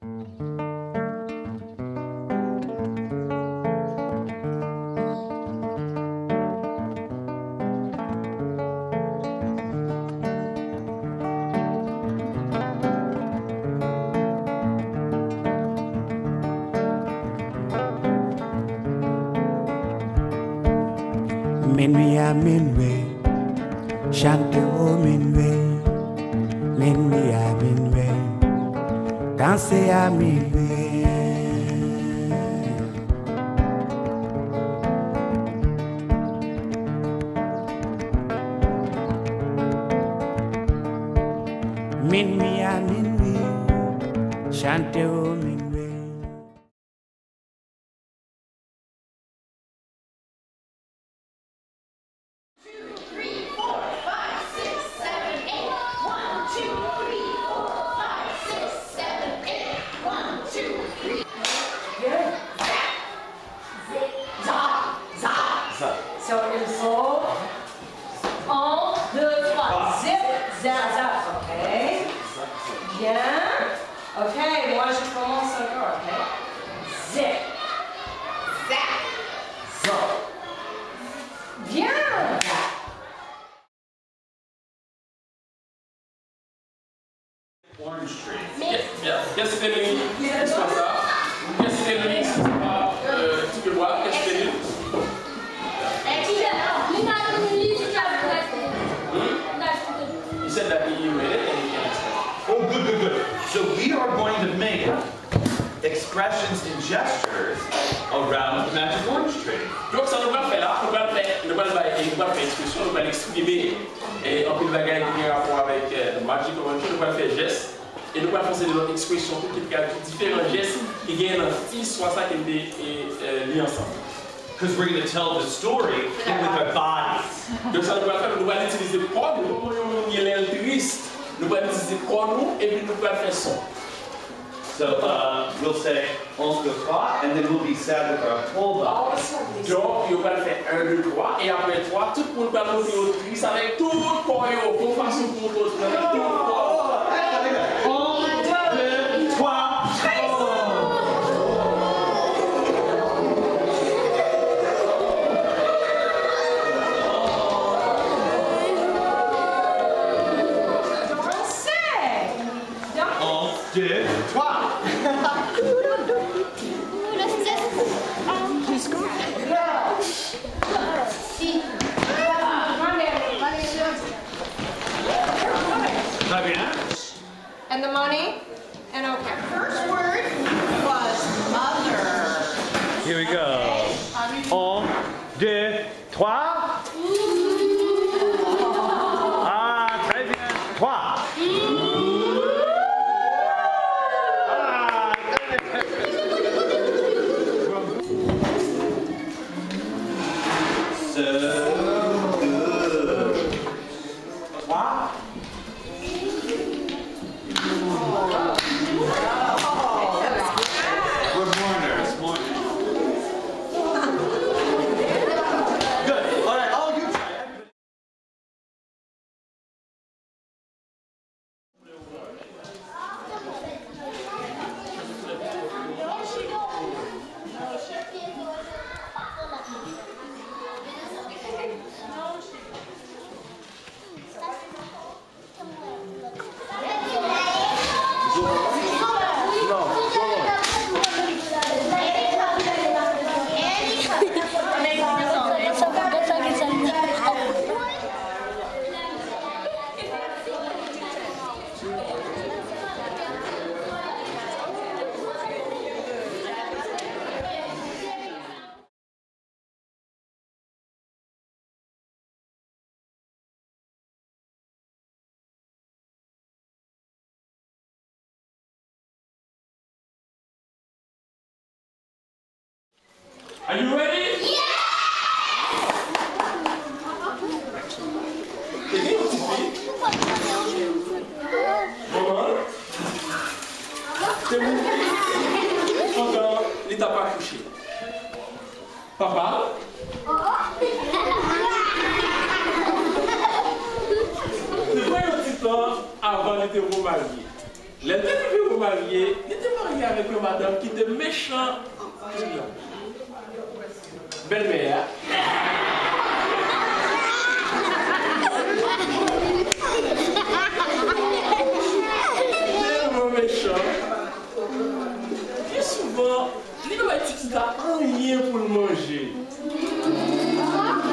Minuit à minuit, chante au minuit, minuit à minuit, danser à minuit. Minuit à minuit, chante au minuit. So il faut 1, 2, 3, zip, zap, zap, ok? Bien. Ok, moi je commence encore, ok? Zip, zap, zap. Bien. Orange tree. Qu'est-ce que c'est lui? C'est pas ça. Qu'est-ce que c'est lui? Tu peux voir, qu'est-ce que c'est lui? He said that he read it and he can express it. Oh, good, good, good. So we are going to make expressions and gestures around the magic orange tree. Donc ça nous va faire là, nous va faire expression, nous va l'exprimer et en plus bagaille qui a rapport avec le magic orange tree, nous va faire geste et nous va faire des expressions tout qui a différents gestes qui viennent en petit soit ça qui est lié ensemble. Because we're going to tell the story with our bodies. Donc ça nous va faire, nous va utiliser corps, nous il est altruiste, nous va utiliser corps nous et puis nous va faire son. So we'll say on the trois, and then we'll be sad with our whole body. Donc, il va faire 1, 2, 3, et après 3, tout le monde va monter au triste avec tout le corps, pour façon pour tout avec tout le corps. 1, 2, 3. And the money? And okay. First word was mother. Here we go. 1, 2, 3. Ah, très bien. 3. Are you ready? Yeah! Encore, il t'a pas couché. Papa? C'est vrai un petit temps avant de te remarier. Les deux filles mariés, ils étaient mariés avec une madame qui était méchante. Belle-mère. Tellement méchant. Et souvent, les deux petits n'ont rien pour le manger.